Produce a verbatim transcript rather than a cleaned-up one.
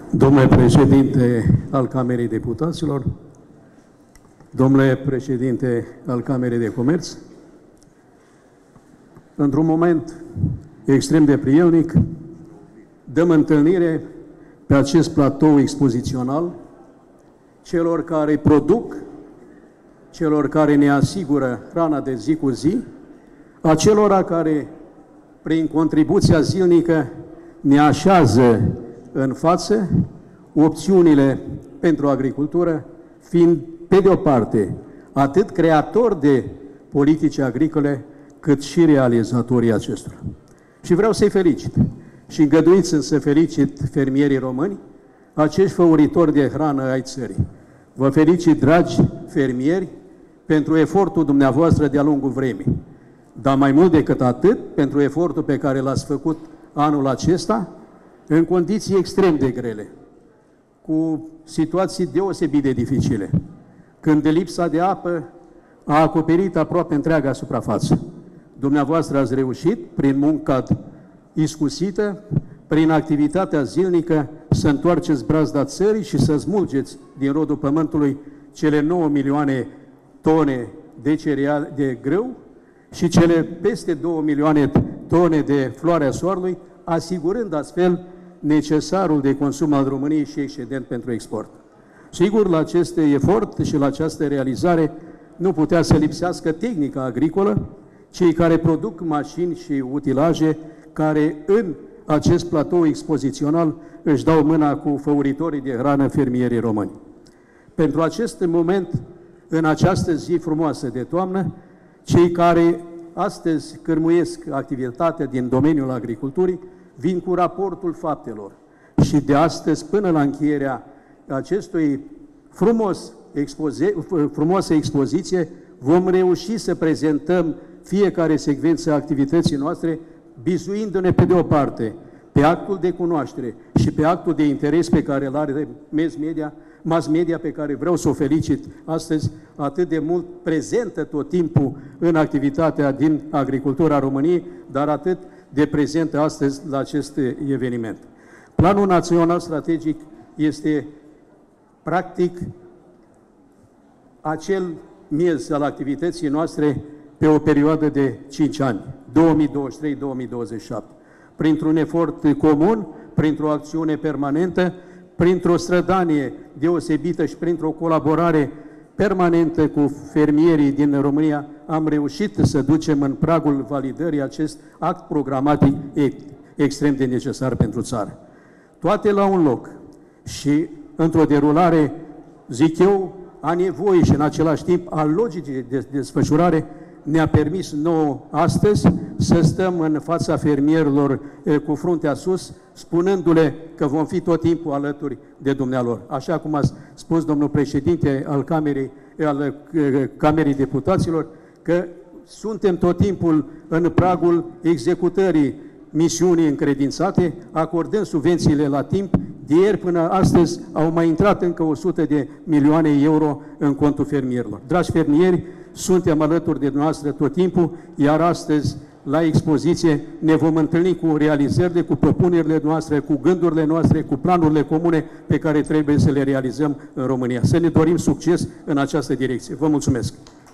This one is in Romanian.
Domnule președinte al Camerei Deputaților, domnule președinte al Camerei de Comerț, într-un moment extrem de prielnic, dăm întâlnire pe acest platou expozițional celor care produc, celor care ne asigură hrana de zi cu zi, acelora care, prin contribuția zilnică, ne așează în față opțiunile pentru agricultură, fiind, pe de o parte, atât creatori de politici agricole, cât și realizatorii acestora. Și vreau să-i felicit. Și îngăduiți-mi să felicit fermierii români, acești făuritori de hrană ai țării. Vă felicit, dragi fermieri, pentru efortul dumneavoastră de-a lungul vremii. Dar mai mult decât atât, pentru efortul pe care l-ați făcut anul acesta, în condiții extrem de grele, cu situații deosebit de dificile, când de lipsa de apă a acoperit aproape întreaga suprafață. Dumneavoastră ați reușit, prin munca iscusită, prin activitatea zilnică, să întoarceți brazda țării și să smulgeți din rodul pământului cele nouă milioane tone de cereale de grâu și cele peste două milioane tone de floarea soarelui, asigurând astfel necesarul de consum al României și excedent pentru export. Sigur, la acest efort și la această realizare nu putea să lipsească tehnica agricolă, cei care produc mașini și utilaje, care în acest platou expozițional își dau mâna cu făuritorii de hrană, fermierii români. Pentru acest moment, în această zi frumoasă de toamnă, cei care astăzi cârmuiesc activitatea din domeniul agriculturii vin cu raportul faptelor. Și de astăzi până la încheierea acestui frumos expoze, frumoasă expoziție, vom reuși să prezentăm fiecare secvență a activității noastre, bizuindu-ne pe de o parte pe actul de cunoaștere și pe actul de interes pe care îl are mass media, mass media pe care vreau să o felicit astăzi, atât de mult prezentă tot timpul în activitatea din agricultura României, dar atât de prezentă astăzi la acest eveniment. Planul Național Strategic este practic acel miez al activității noastre pe o perioadă de cinci ani, două mii douăzeci și trei două mii douăzeci și șapte. Printr-un efort comun, printr-o acțiune permanentă, printr-o strădanie deosebită și printr-o colaborare permanentă cu fermierii din România, am reușit să ducem în pragul validării acest act programatic extrem de necesar pentru țară. Toate la un loc și într-o derulare, zic eu, a nevoii și în același timp a logicii de desfășurare, ne-a permis nouă astăzi să stăm în fața fermierilor cu fruntea sus, spunându-le că vom fi tot timpul alături de dumnealor. Așa cum a spus domnul președinte al Camerei, al Camerei Deputaților, că suntem tot timpul în pragul executării misiunii încredințate, acordând subvențiile la timp. De ieri până astăzi au mai intrat încă o sută de milioane euro în contul fermierilor. Dragi fermieri, suntem alături de dumneavoastră tot timpul, iar astăzi, la expoziție, ne vom întâlni cu realizările, cu propunerile noastre, cu gândurile noastre, cu planurile comune pe care trebuie să le realizăm în România. Să ne dorim succes în această direcție. Vă mulțumesc!